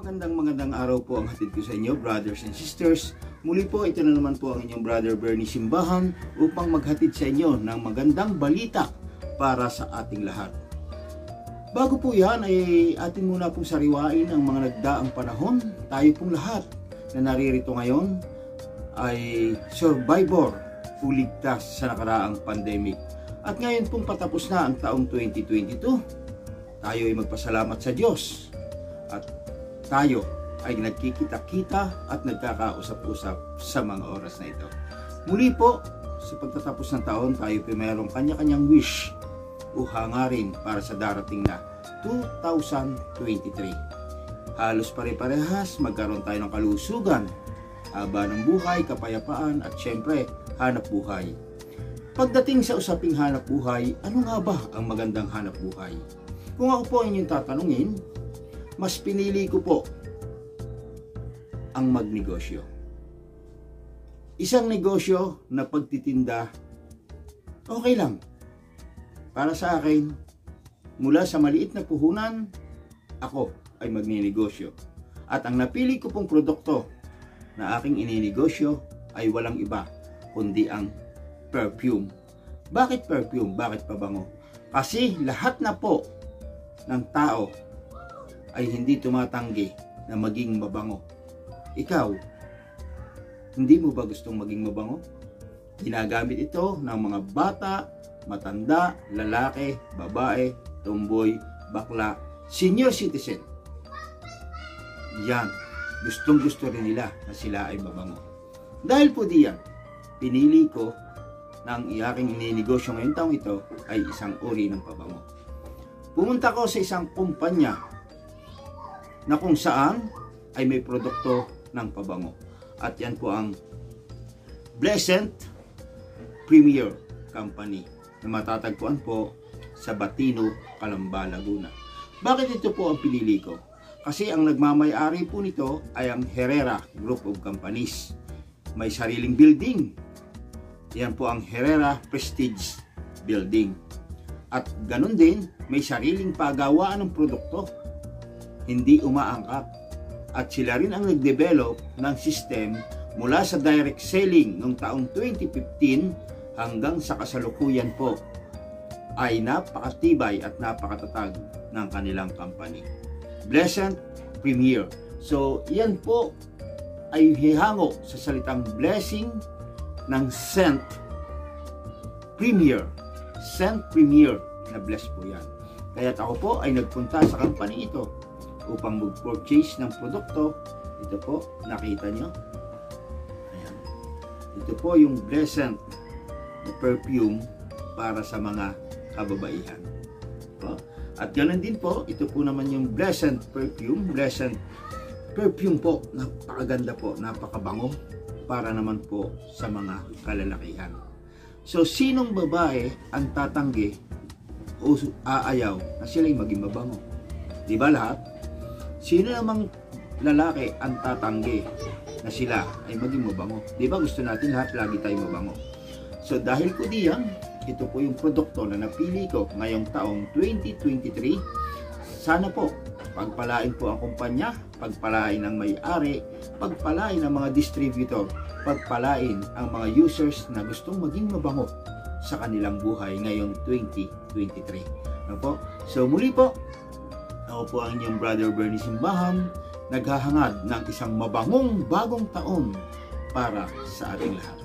Magandang araw po ang hatid ko sa inyo, brothers and sisters. Muli po, ito na naman po ang inyong Brother Bernie simbahan upang maghatid sa inyo ng magandang balita para sa ating lahat. Bago po yan ay atin muna pong sariwain ang mga nagdaang panahon. Tayo pong lahat na naririto ngayon ay survivor o ligtas sa nakaraang pandemic. At ngayon pong patapos na ang taong 2022, tayo ay magpasalamat sa Diyos. At tayo ay nagkikita-kita at nagkakausap-usap sa mga oras na ito. Muli po, sa pagtatapos ng taon, tayo ay mayroong kanya-kanyang wish o hangarin para sa darating na 2023. Halos pare-parehas, magkaroon tayo ng kalusugan, haba ng buhay, kapayapaan, at syempre, hanap buhay. Pagdating sa usaping hanap buhay, ano nga ba ang magandang hanap buhay? Kung ako po ang inyong tatanungin, mas pinili ko po ang magnegosyo. Isang negosyo na pagtitinda, okay lang. Para sa akin, mula sa maliit na puhunan, ako ay magninegosyo. At ang napili ko pong produkto na aking ininegosyo ay walang iba, kundi ang perfume. Bakit perfume? Bakit pabango? Kasi lahat na po ng tao ay hindi tumatanggi na maging mabango. Ikaw, hindi mo ba gustong maging mabango? Ginagamit ito ng mga bata, matanda, lalaki, babae, tomboy, bakla, senior citizen. Yan, gustong-gusto rin nila na sila ay mabango. Dahil po diyan, pinili ko na ang aking ininegosyo ngayong taong ito ay isang uri ng pabango. Pumunta ko sa isang kumpanya na kung saan ay may produkto ng pabango. At yan po ang Blessed Premier Company na matatagpuan po sa Batino, Calamba, Laguna. Bakit ito po ang pinili ko? Kasi ang nagmamay-ari po nito ay ang Herrera Group of Companies. May sariling building. Yan po ang Herrera Prestige Building. At ganun din, may sariling pagawaan ng produkto. Hindi umaangkat. At sila rin ang nag-develop ng system mula sa direct selling noong taong 2015 hanggang sa kasalukuyan po ay napakatibay at napakatatag ng kanilang company. Blessed Premier. So, yan po ay hihango sa salitang blessing ng Saint Premier. Saint Premier na bless po yan. Kaya't ako po ay nagpunta sa company ito upang mag-purchase ng produkto. Ito po, nakita nyo. Ayan. Ito po yung Blessed na perfume para sa mga kababaihan. Ito. At ganoon din po, ito po naman yung Blessed perfume. Blessed perfume po, napakaganda po, napakabango para naman po sa mga kalalakihan. So, sinong babae ang tatanggi o aayaw na sila'y maging mabango? Di ba lahat? Sino namang lalaki ang tatanggi na sila ay maging mabango? Di ba gusto natin lahat lagi tayo mabango? So dahil ko diyan, ito po yung produkto na napili ko ngayong taong 2023. Sana po, pagpalain po ang kumpanya, pagpalain ang may-ari, pagpalain ang mga distributor, pagpalain ang mga users na gustong maging mabango sa kanilang buhay ngayong 2023. Ano po? So muli po, ako po ang inyong Brother Bernie simbahan, naghahangad ng isang mabangong bagong taon para sa ating lahat.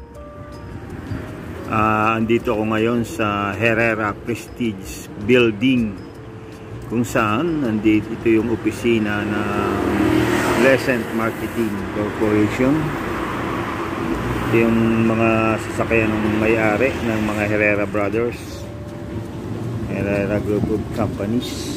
Andito ako ngayon sa Herrera Prestige Building kung saan nandito ito yung opisina na Pleasant Marketing Corporation. Ito yung mga sasakyan ng may-ari ng mga Herrera Brothers, Herrera Group of Companies.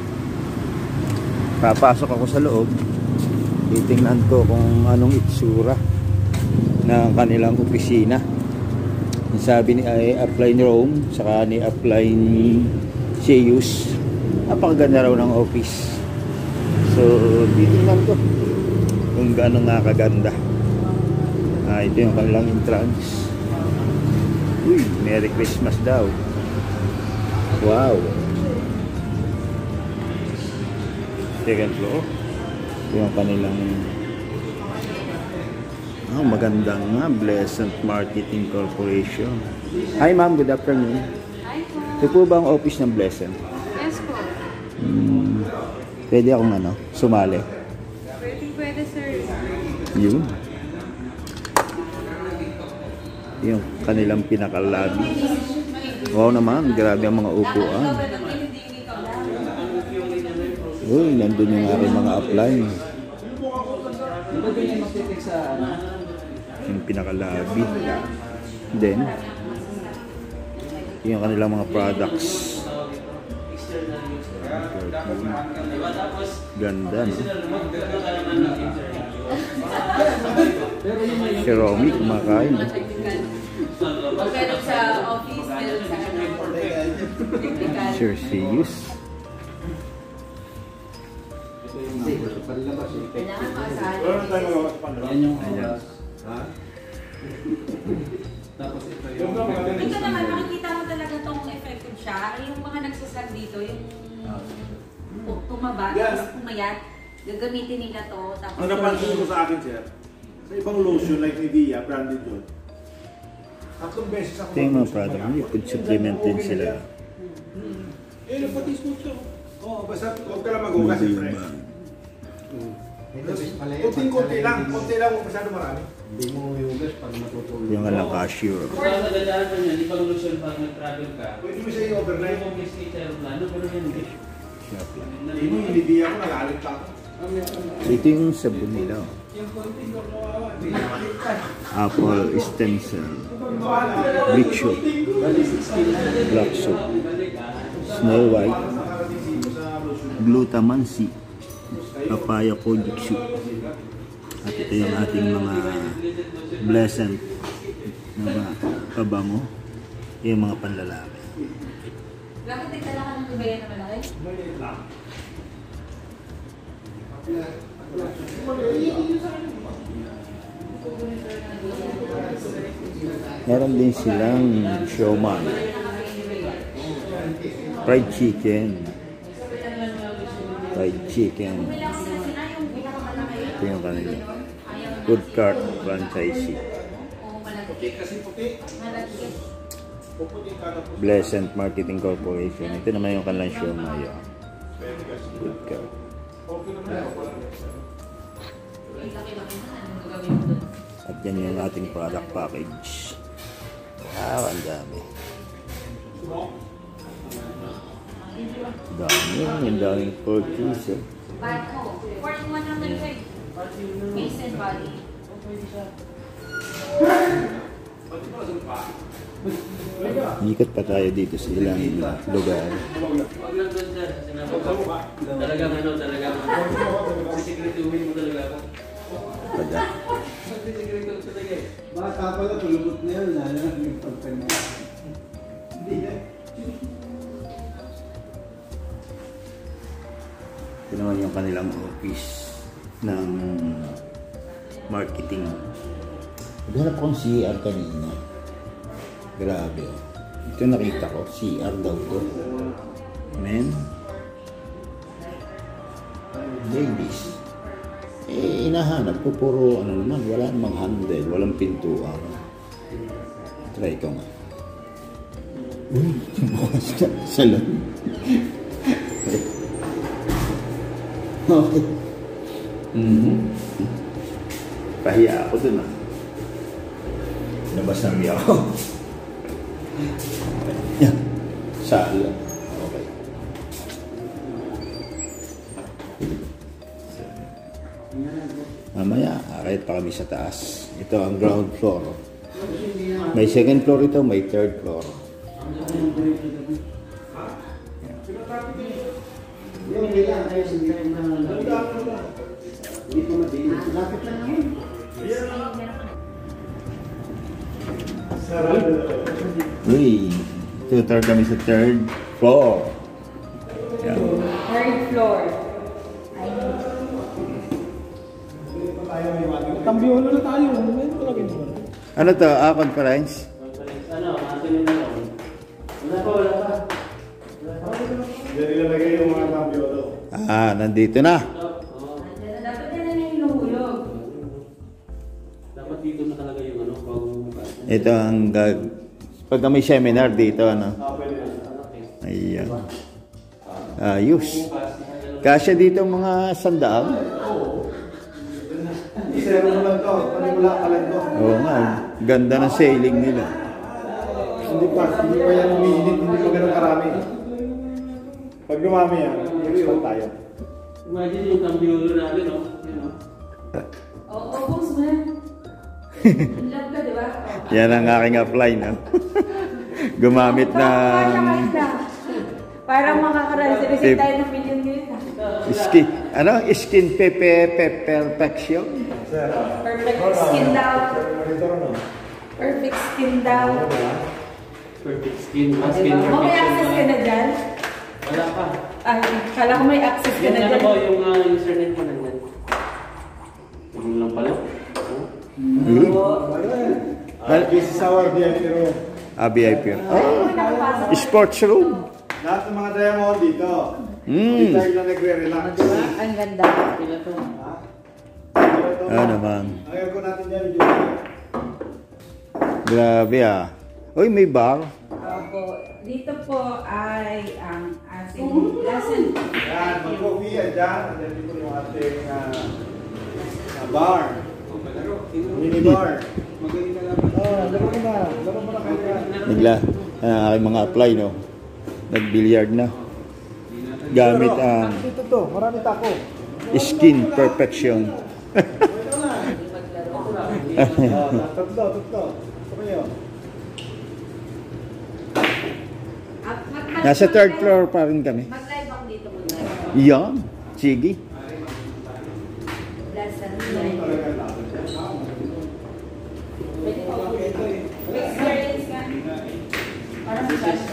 Papasok ako sa loob, titingnan ko kung anong itsura ng kanilang opisina. Sabi ni Upline Rome, saka ni Upline Seus, napakaganda raw ng office. So, titingnan ko kung gaano nga kaganda. Ito yung kanilang entrance. Uy, Merry Christmas daw. Wow. Second floor. Yung kanilang magandang Blessant Marketing Corporation. Hi ma'am, good afternoon. Hi po. Ito po ba ang office ng Blessant? Yes po. Pwede akong sumali? Pwede sir. Yun. Yung kanilang pinakalabi. Wow naman, grabe ang mga upuan. Uy, nandun yung aking mga apply. Yung pinakalabi. Then, yung kanilang mga products. Ganda, no? Si Romy kumakain. Pero sa office, meron sa Sure, serious. kailangan maasahan. Ayan. Dito naman, makikita mo talaga itong effective siya. Yung mga nagsaslag dito, yung tumaba, tapos pumayat, gagamitin nila to. Tapos ang napansin ko sa akin, sir, sa ibang lotion like Nivea, branded yun, 3 beses ako. Ito yung mga product nyo, food supplement din sila. Nagpatis mo siya. Oo, basta huwag ka lang mag-ugas, siyempre. Kunting-kunti lang huwag masyado marami. Hindi mo hugas pag matutulog. Yung alang cashier. Nadadaan mo niya, di pag lotion pag nag-travel ka. Pwede mo siya i-overnight. Kung may skate plano, pero yan hindi. Hindi mo yung Nivea ko, nag-aalit pa ako. Ito yung sabon nila. Apple stencil, bleach soap, black soap, Snow White, Glutamancy, Papaya Kojic soup. At ito yung ating mga Blessant na pabango, yung mga panlalaki. Bakit nagtala ka ng tubaya na malaki? Meron din silang siomai, fried chicken, ito yung kanila food cart franchisee. Blessant Marketing Corporation. Ito naman yung kanilang siomai, food cart. At yan yung ating product package. Ang dami. Ang daming purchase. Bago, 4100 face and body. Ikot pa tayo dito sa ilang lugar. Wag lang doon sir, talagang sisikretuhin mo talaga ako. Pada. Sisikretuhin ko talaga eh. Bata pala, tulubot na yun, lalo na yung pagpano. Hindi na. Ito naman yung kanilang office ng marketing. Naghanap akong CR kanina. Grabe. Ito nakita ko, CR daw to. Men. Ladies. Inahanap ko puro naman, wala namang handle, walang pintuan. Try ko nga. Uy, bukas ka. Salon. Okay. Pahiya ako dun Nabas na miya ako. Yan. Sala. Okay. Mamaya, akit pa kami sa taas. Ito ang ground floor. May second floor ito, may third floor. Uy, tutor kami sa third floor. Yan. Third floor. Tambiyolo na tayo. Ano to? Conference? Ano, atin na lang. Wala pa. Diyan ilalagay yung mga tambiyolo. Nandito na. Dapat Ito ang pagka may seminar dito, ano? Pwede yan. Ayan. Ayos. Kasya dito mga sandaan. Isero mo lang to. Panimula ka lang to. Oo nga. Ganda ng sailing nila. Hindi pa yan umiinit, hindi pa ganun karami. Pag dumami yan, i-expand tayo. Imagine yung kambyulo natin, no? Yun, no? Oo, boss man. In love ka, di ba? Yan ang aking apply, no? Gumamit ng Parang makakareserve tayo ng million ngayon. skin perfection. Perfect skin daw. Monitor no? Perfect skin daw. Perfect skin. Diba? May access ka na dyan? Wala pa. Ay, kala ko may access ka Yan na ano dyan. ko, yung username ko nandyan. Yung lang pala. This is our VIP room. VIP. Ay, nakapasok. Sports room. Lahat ng mga diamond dito. Mm. Dito tayo nagre-relax. Diba? Ang ganda. Pila to. Ano naman. Ang aircon natin dyan, Julie. Grabe ah. Uy, may bar. Opo. Dito po ay ang ating lesson. Yan, mag-coffee yan dyan. And then dito yung ating bar. Mini bar. Laro mo na. Laro mo na kayo. Aking mga apply, no? Nag-billiard na. Gamit ang Dito to, marami tako. skin perfection. Tatlo. Kumayo. Nasa third floor pa rin kami. Mag-live ako dito muna. Yan. Sige. Lesson 9. Experience ka? Parang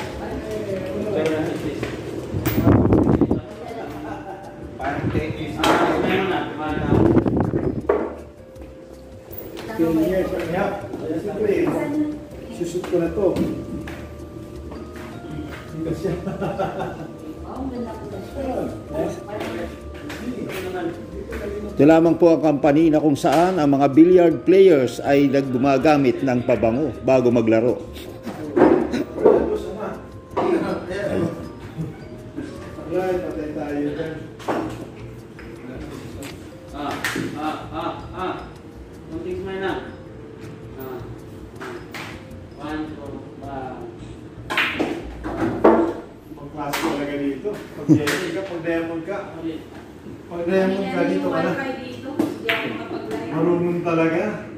Meron na. 10 years and a half. Siyempre, susut ko na to. Hindi siya. Ito lamang po ang company na kung saan ang mga billiard players ay gumagamit ng pabango bago maglaro. Alright, patay tayo dyan. Kunting smile na. One, two, Pag-klase talaga dito. Pag-diamond ka, pag-diamond ka. Pag-diamond ka, dito ka na. Dito. Hindi ako makapag-live. Marunong talaga.